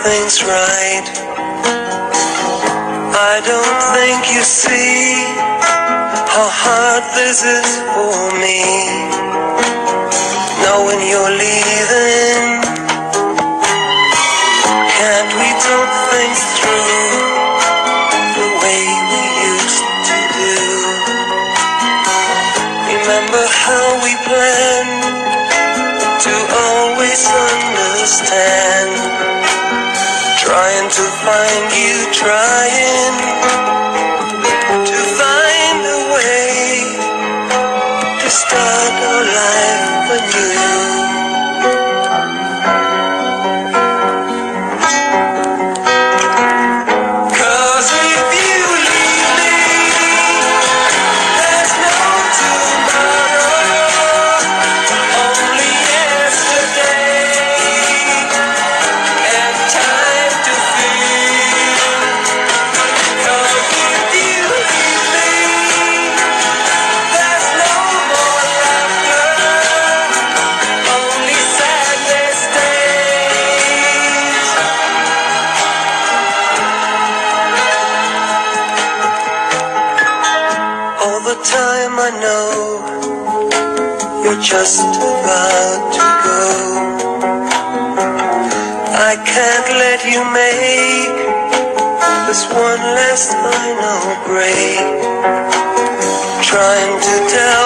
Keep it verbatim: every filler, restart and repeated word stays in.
things right. I don't think you see how hard this is for me, knowing you're leaving. Can't we talk things through the way we used to do? Remember how we planned to always understand, trying to find you, trying to find a way to start our life anew. Cause if you leave me, there's no tomorrow, only yesterday and time to feel. Cause if you leave me, there's no more laughter, only sadness stays. All the time I know you're just about to go. I can't let you make this one last final break, trying to tell